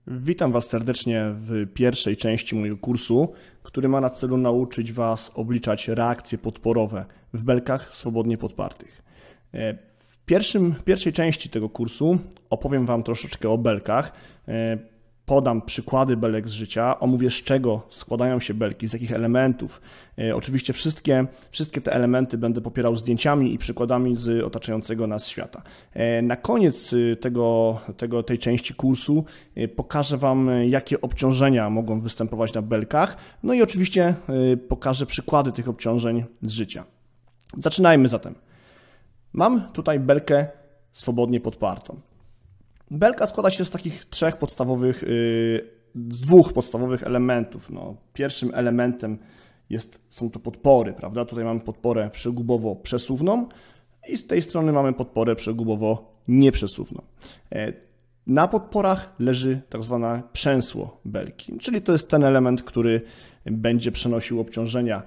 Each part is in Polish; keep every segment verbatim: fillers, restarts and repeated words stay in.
Witam Was serdecznie w pierwszej części mojego kursu, który ma na celu nauczyć Was obliczać reakcje podporowe w belkach swobodnie podpartych. W, pierwszym, w pierwszej części tego kursu opowiem Wam troszeczkę o belkach, podam przykłady belek z życia, omówię z czego składają się belki, z jakich elementów. Oczywiście wszystkie, wszystkie te elementy będę popierał zdjęciami i przykładami z otaczającego nas świata. Na koniec tego, tego, tej części kursu pokażę Wam, jakie obciążenia mogą występować na belkach, no i oczywiście pokażę przykłady tych obciążeń z życia. Zaczynajmy zatem. Mam tutaj belkę swobodnie podpartą. Belka składa się z takich trzech podstawowych, z dwóch podstawowych elementów. No, pierwszym elementem jest, są to podpory, prawda? Tutaj mamy podporę przegubowo-przesuwną i z tej strony mamy podporę przegubowo-nieprzesuwną. Na podporach leży tak zwane przęsło belki, czyli to jest ten element, który będzie przenosił obciążenia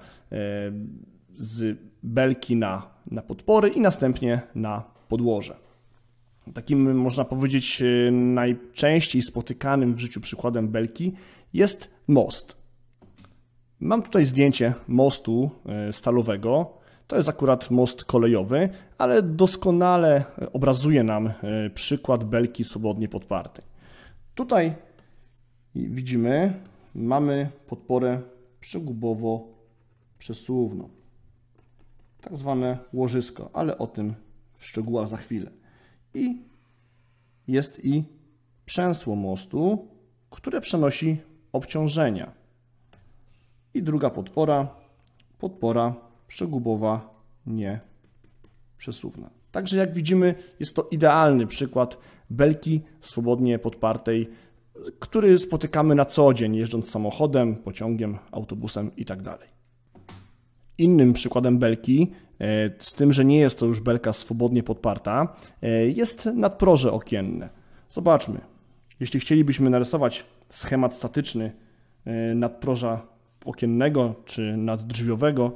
z belki na, na podpory i następnie na podłoże. Takim, można powiedzieć, najczęściej spotykanym w życiu przykładem belki jest most. Mam tutaj zdjęcie mostu stalowego. To jest akurat most kolejowy, ale doskonale obrazuje nam przykład belki swobodnie podpartej. Tutaj widzimy, mamy podporę przegubowo-przesuwną, tak zwane łożysko, ale o tym w szczegółach za chwilę. I jest i przęsło mostu, które przenosi obciążenia. I druga podpora, podpora przegubowa nieprzesuwna. Także jak widzimy, jest to idealny przykład belki swobodnie podpartej, który spotykamy na co dzień, jeżdżąc samochodem, pociągiem, autobusem itd. Innym przykładem belki, z tym, że nie jest to już belka swobodnie podparta, jest nadproże okienne. Zobaczmy, jeśli chcielibyśmy narysować schemat statyczny nadproża okiennego czy naddrzwiowego,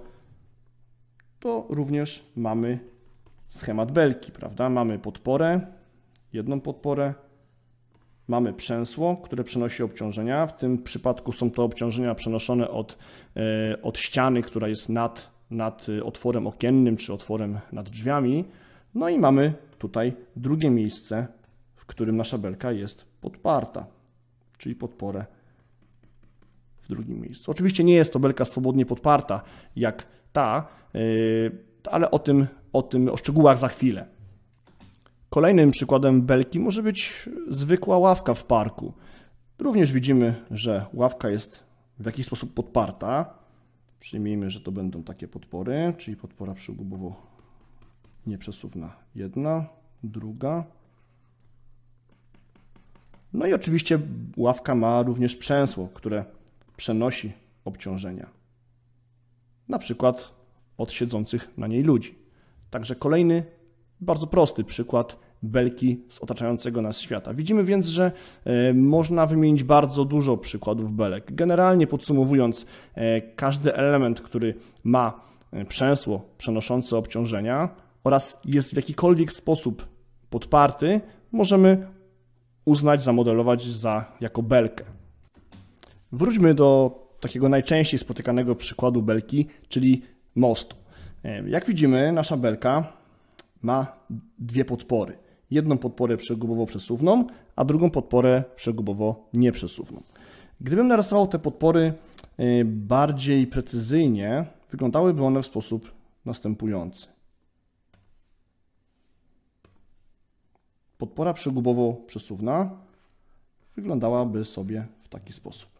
to również mamy schemat belki, prawda? Mamy podporę, jedną podporę, mamy przęsło, które przenosi obciążenia. W tym przypadku są to obciążenia przenoszone od, od ściany, która jest nad, nad otworem okiennym czy otworem nad drzwiami. No i mamy tutaj drugie miejsce, w którym nasza belka jest podparta, czyli podporę w drugim miejscu. Oczywiście nie jest to belka swobodnie podparta jak ta, ale o tym, o tym, o szczegółach za chwilę. Kolejnym przykładem belki może być zwykła ławka w parku. Również widzimy, że ławka jest w jakiś sposób podparta. Przyjmijmy, że to będą takie podpory, czyli podpora przegubowo-nieprzesuwna jedna, druga. No i oczywiście ławka ma również przęsło, które przenosi obciążenia. Na przykład od siedzących na niej ludzi. Także kolejny bardzo prosty przykład belki z otaczającego nas świata. Widzimy więc, że można wymienić bardzo dużo przykładów belek. Generalnie podsumowując, każdy element, który ma przęsło przenoszące obciążenia oraz jest w jakikolwiek sposób podparty, możemy uznać, zamodelować za, jako belkę. Wróćmy do takiego najczęściej spotykanego przykładu belki, czyli mostu. Jak widzimy, nasza belka ma dwie podpory. Jedną podporę przegubowo-przesuwną, a drugą podporę przegubowo-nieprzesuwną. Gdybym narysował te podpory bardziej precyzyjnie, wyglądałyby one w sposób następujący. Podpora przegubowo-przesuwna wyglądałaby sobie w taki sposób.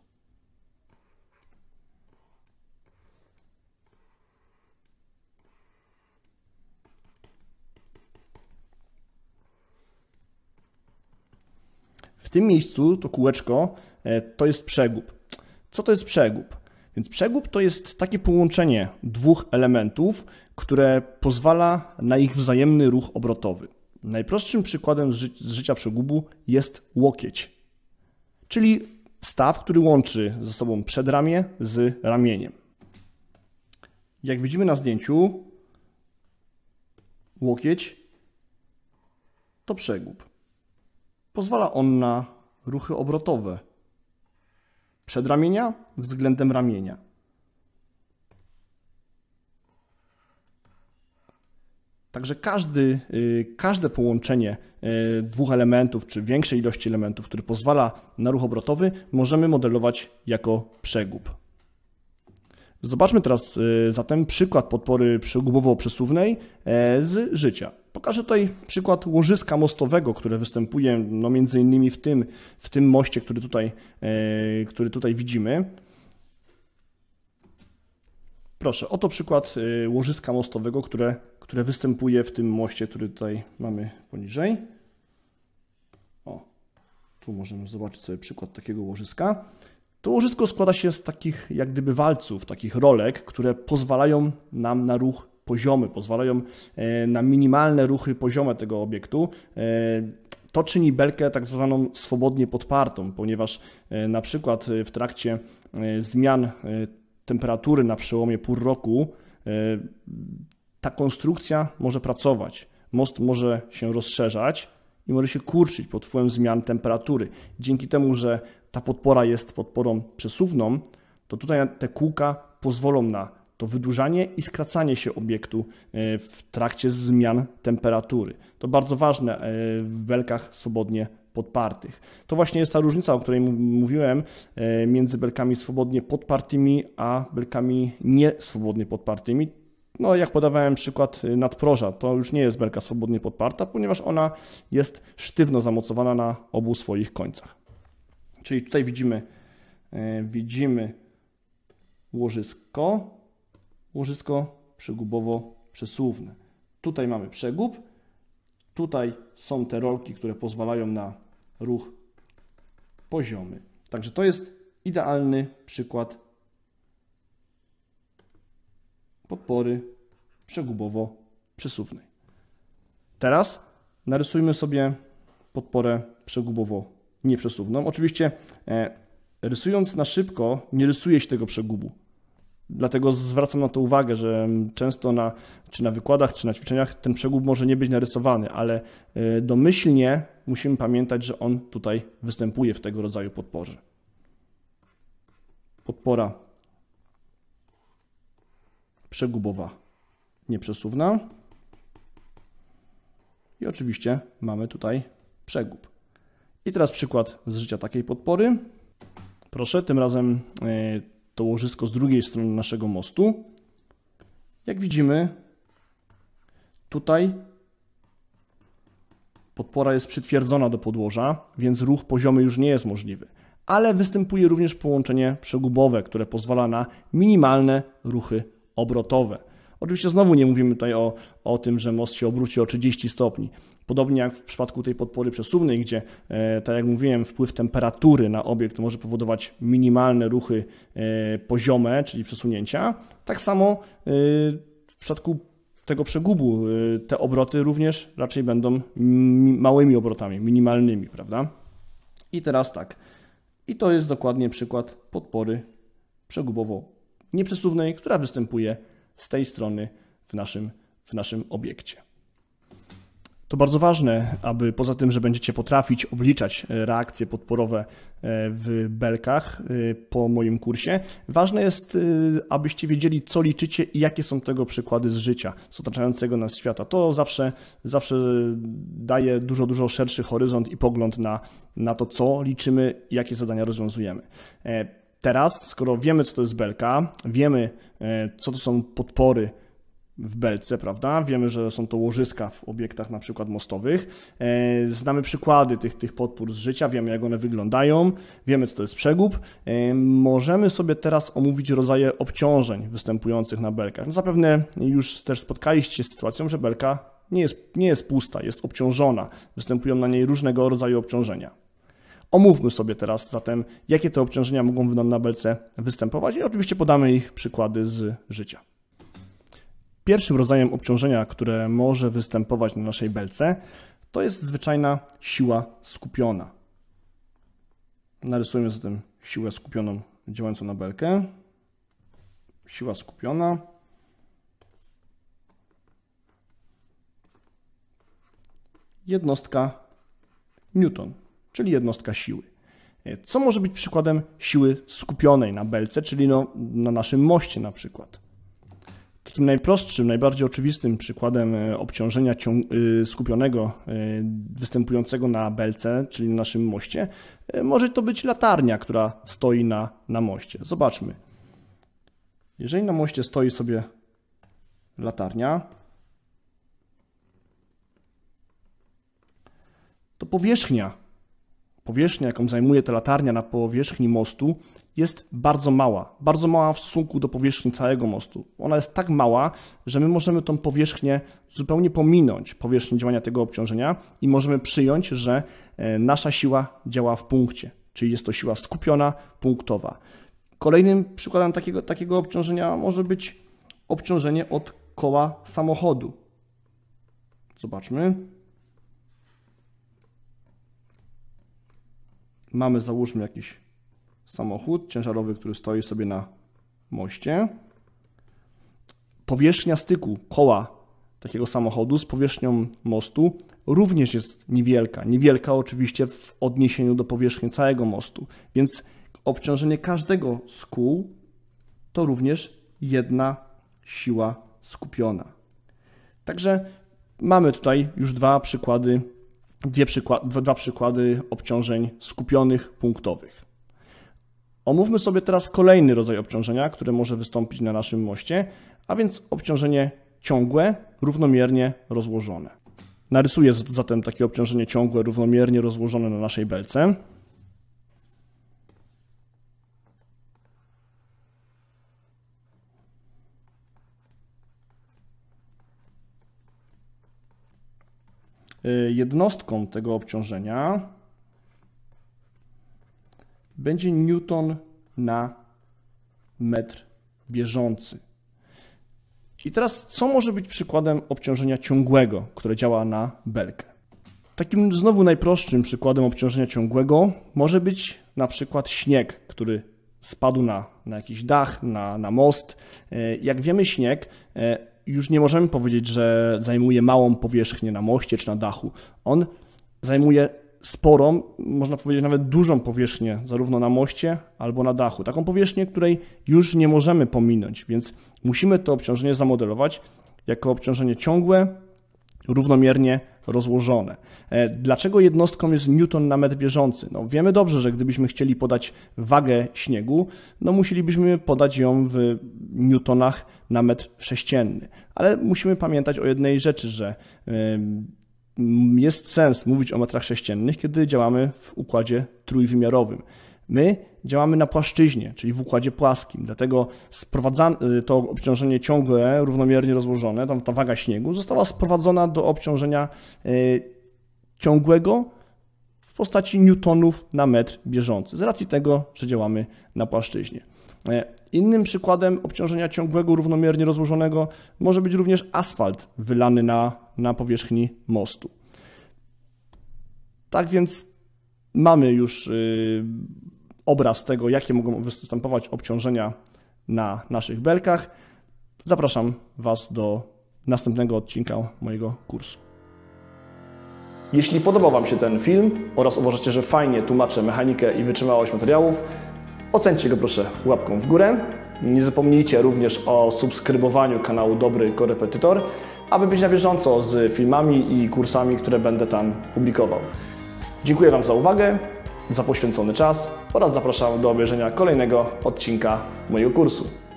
W tym miejscu to kółeczko to jest przegub. Co to jest przegub? Więc przegub to jest takie połączenie dwóch elementów, które pozwala na ich wzajemny ruch obrotowy. Najprostszym przykładem z, ży z życia przegubu jest łokieć, czyli staw, który łączy ze sobą przedramię z ramieniem. Jak widzimy na zdjęciu, łokieć to przegub. Pozwala on na ruchy obrotowe przedramienia względem ramienia. Także każdy, każde połączenie dwóch elementów, czy większej ilości elementów, który pozwala na ruch obrotowy, możemy modelować jako przegub. Zobaczmy teraz zatem przykład podpory przegubowo-przesuwnej z życia. Pokażę tutaj przykład łożyska mostowego, które występuje no, między innymi w tym, w tym moście, który tutaj, który tutaj widzimy. Proszę, oto przykład łożyska mostowego, które, które występuje w tym moście, który tutaj mamy poniżej. O, tu możemy zobaczyć sobie przykład takiego łożyska. To łożysko składa się z takich jak gdyby walców, takich rolek, które pozwalają nam na ruch poziomy, pozwalają na minimalne ruchy poziome tego obiektu. To czyni belkę tak zwaną swobodnie podpartą, ponieważ na przykład w trakcie zmian temperatury na przełomie pór roku ta konstrukcja może pracować. Most może się rozszerzać i może się kurczyć pod wpływem zmian temperatury. Dzięki temu, że ta podpora jest podporą przesuwną, to tutaj te kółka pozwolą na to wydłużanie i skracanie się obiektu w trakcie zmian temperatury. To bardzo ważne w belkach swobodnie podpartych. To właśnie jest ta różnica, o której mówiłem, między belkami swobodnie podpartymi a belkami nieswobodnie podpartymi. No, jak podawałem przykład nadproża, to już nie jest belka swobodnie podparta, ponieważ ona jest sztywno zamocowana na obu swoich końcach. Czyli tutaj widzimy, widzimy łożysko, łożysko przegubowo-przesuwne. Tutaj mamy przegub, tutaj są te rolki, które pozwalają na ruch poziomy. Także to jest idealny przykład podpory przegubowo-przesuwnej. Teraz narysujmy sobie podporę przegubowo-nieprzesuwną. Oczywiście e, rysując na szybko nie rysuje się tego przegubu. Dlatego zwracam na to uwagę, że często na, czy na wykładach, czy na ćwiczeniach ten przegub może nie być narysowany, ale domyślnie musimy pamiętać, że on tutaj występuje w tego rodzaju podporze. Podpora przegubowa nieprzesuwna i oczywiście mamy tutaj przegub. I teraz przykład z życia takiej podpory. Proszę, tym razem to łożysko z drugiej strony naszego mostu. Jak widzimy, tutaj podpora jest przytwierdzona do podłoża, więc ruch poziomy już nie jest możliwy. Ale występuje również połączenie przegubowe, które pozwala na minimalne ruchy obrotowe. Oczywiście znowu nie mówimy tutaj o, o tym, że most się obróci o trzydzieści stopni. Podobnie jak w przypadku tej podpory przesuwnej, gdzie, e, tak jak mówiłem, wpływ temperatury na obiekt może powodować minimalne ruchy e, poziome, czyli przesunięcia. Tak samo e, w przypadku tego przegubu e, te obroty również raczej będą małymi obrotami, minimalnymi, prawda? I teraz tak. I to jest dokładnie przykład podpory przegubowo-nieprzesuwnej, która występuje z tej strony w naszym, w naszym obiekcie. To bardzo ważne, aby poza tym, że będziecie potrafić obliczać reakcje podporowe w belkach po moim kursie, ważne jest, abyście wiedzieli, co liczycie i jakie są tego przykłady z życia, z otaczającego nas świata. To zawsze, zawsze daje dużo, dużo szerszy horyzont i pogląd na, na to, co liczymy i jakie zadania rozwiązujemy. Teraz, skoro wiemy, co to jest belka, wiemy, co to są podpory w belce, prawda? Wiemy, że są to łożyska w obiektach na przykład mostowych. Znamy przykłady tych, tych podpór z życia, wiemy, jak one wyglądają, wiemy, co to jest przegub. Możemy sobie teraz omówić rodzaje obciążeń występujących na belkach. No zapewne już też spotkaliście się z sytuacją, że belka nie jest, nie jest pusta, jest obciążona. Występują na niej różnego rodzaju obciążenia. Omówmy sobie teraz zatem, jakie te obciążenia mogą nam na belce występować i oczywiście podamy ich przykłady z życia. Pierwszym rodzajem obciążenia, które może występować na naszej belce, to jest zwyczajna siła skupiona. Narysujmy zatem siłę skupioną działającą na belkę. Siła skupiona. Jednostka Newton. czyli jednostka siły. Co może być przykładem siły skupionej na belce, czyli no, na naszym moście na przykład? Takim najprostszym, najbardziej oczywistym przykładem obciążenia skupionego występującego na belce, czyli na naszym moście, może to być latarnia, która stoi na, na moście. Zobaczmy. Jeżeli na moście stoi sobie latarnia, to powierzchnia, powierzchnia, jaką zajmuje ta latarnia na powierzchni mostu, jest bardzo mała. Bardzo mała w stosunku do powierzchni całego mostu. Ona jest tak mała, że my możemy tą powierzchnię zupełnie pominąć, powierzchnię działania tego obciążenia i możemy przyjąć, że nasza siła działa w punkcie, czyli jest to siła skupiona, punktowa. Kolejnym przykładem takiego, takiego obciążenia może być obciążenie od koła samochodu. Zobaczmy. Mamy, załóżmy, jakiś samochód ciężarowy, który stoi sobie na moście. Powierzchnia styku koła takiego samochodu z powierzchnią mostu również jest niewielka. Niewielka oczywiście w odniesieniu do powierzchni całego mostu. Więc obciążenie każdego z kół to również jedna siła skupiona. Także mamy tutaj już dwa przykłady, dwie przykład, dwa przykłady obciążeń skupionych, punktowych. Omówmy sobie teraz kolejny rodzaj obciążenia, które może wystąpić na naszym moście, a więc obciążenie ciągłe, równomiernie rozłożone. Narysuję zatem takie obciążenie ciągłe, równomiernie rozłożone na naszej belce. Jednostką tego obciążenia będzie newton na metr bieżący. I teraz co może być przykładem obciążenia ciągłego, które działa na belkę? Takim znowu najprostszym przykładem obciążenia ciągłego może być na przykład śnieg, który spadł na, na jakiś dach, na, na most. Jak wiemy, śnieg już nie możemy powiedzieć, że zajmuje małą powierzchnię na moście czy na dachu. On zajmuje sporą, można powiedzieć nawet dużą powierzchnię, zarówno na moście albo na dachu. Taką powierzchnię, której już nie możemy pominąć, więc musimy to obciążenie zamodelować jako obciążenie ciągłe, równomiernie rozłożone. Dlaczego jednostką jest newton na metr bieżący? No, wiemy dobrze, że gdybyśmy chcieli podać wagę śniegu, no musielibyśmy podać ją w newtonach na metr sześcienny. Ale musimy pamiętać o jednej rzeczy, że jest sens mówić o metrach sześciennych, kiedy działamy w układzie trójwymiarowym. My działamy na płaszczyźnie, czyli w układzie płaskim, dlatego to obciążenie ciągłe, równomiernie rozłożone, tam ta waga śniegu została sprowadzona do obciążenia ciągłego w postaci newtonów na metr bieżący, z racji tego, że działamy na płaszczyźnie. Innym przykładem obciążenia ciągłego, równomiernie rozłożonego może być również asfalt wylany na, na powierzchni mostu. Tak więc mamy już yy, obraz tego, jakie mogą występować obciążenia na naszych belkach. Zapraszam Was do następnego odcinka mojego kursu. Jeśli podobał Wam się ten film oraz uważacie, że fajnie tłumaczę mechanikę i wytrzymałość materiałów, ocencie go proszę łapką w górę. Nie zapomnijcie również o subskrybowaniu kanału Dobry Korepetytor, aby być na bieżąco z filmami i kursami, które będę tam publikował. Dziękuję Wam za uwagę, za poświęcony czas oraz zapraszam do obejrzenia kolejnego odcinka mojego kursu.